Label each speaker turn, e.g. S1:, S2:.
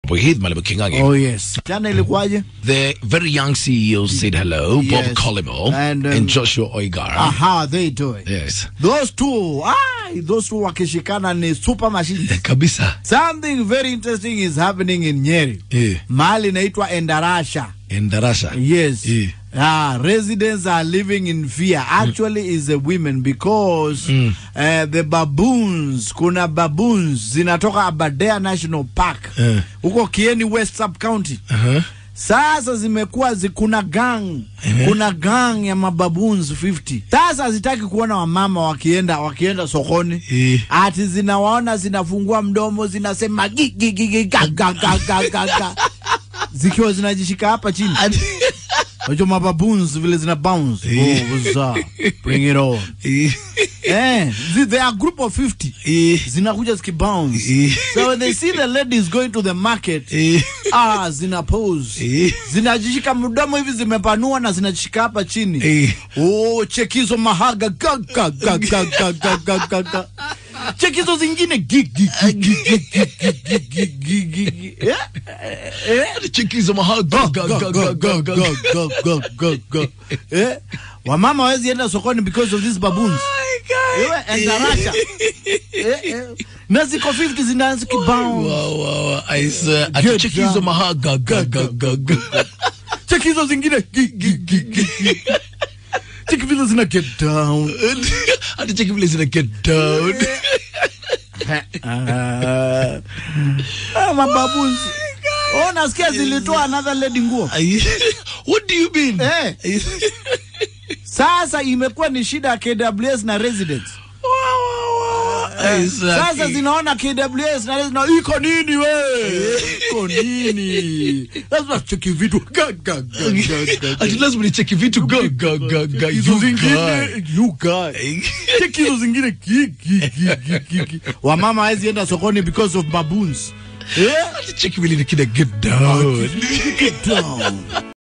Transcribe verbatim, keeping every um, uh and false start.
S1: Wahid Malabukingagi.
S2: Oh yes. Jana ilikuwaje?
S1: The very young C E O said hello,
S2: Yes.
S1: Bob Collymore and,
S2: um,
S1: and Joshua Oigara.
S2: Uh, how they doing?
S1: Yes.
S2: Those two, ah, those two wakishikana ni super machines.
S1: Kabisa.
S2: Something very interesting is happening in Nyeri.
S1: Yeah.
S2: Mahali inaitwa Endarasha.
S1: Endarasha.
S2: Yes.
S1: Yeah.
S2: Ah, residents are living in fear. Actually, mm. is the women because mm. uh, the baboons, kuna baboons zinatoka Aberdare National Park uh. huko Kieni West Sub County.
S1: Uh-huh.
S2: Sasa zimekuwa zikuna gang uh-huh. kuna gang ya mababoons fifty. Sasa zitaki kuona wamama wakienda wakienda sokoni. Uh. Ati zinawaona zinafungua mdomo zinasema gigi gigi ga ga ga ga ga zikiwa zinajishika hapa chini. Wajo mababoons vile zina bounce. Oh, what's up? Bring it on. Eh, they are a group of fifty. Zinakuja ziki bounce. So when they see the ladies going to the market, ah, zina pose. Zinajishika mdomo hivi zimepanua na zinajishika hapa chini. Oh, chekizo mahaga ga ga ga ga ga ga ga ga ga. Chekizo zingine gig gig gig gig gig gig gig. Eh? Eh?
S1: Chekizo mahaga ga ga ga ga ga
S2: go go go go. Eh? Wamama hawezi enda sokoni because of these baboons. Ewe Endarasha. Eh eh. Naziko fifty zinaanza kibounce.
S1: Wow wow. I swear. Ati chekizo mahaga ga ga ga ga.
S2: Chekizo zingine gig gig gig gig. Chekizo zina get down.
S1: Ati chekizo zina get down.
S2: Ah, uh, my baboons. Oh, nasikia zilitoa another lady nguo.
S1: What do you mean?
S2: Eh. Sasa imekuwa ni shida K W S na residents. Eh, sasa zinaona K W S na residents iko nini we? Iko nini? Lazima cheki vitu ga ga ga ga.
S1: Ati lazima ni cheki vitu ga ga ga ga.
S2: Hizo zingine you guy. Cheki hizo zingine gi gi gi gi. Wamama hawezi enda sokoni because of baboons. Eh?
S1: Ati cheki vile ni kida get down.
S2: Get down.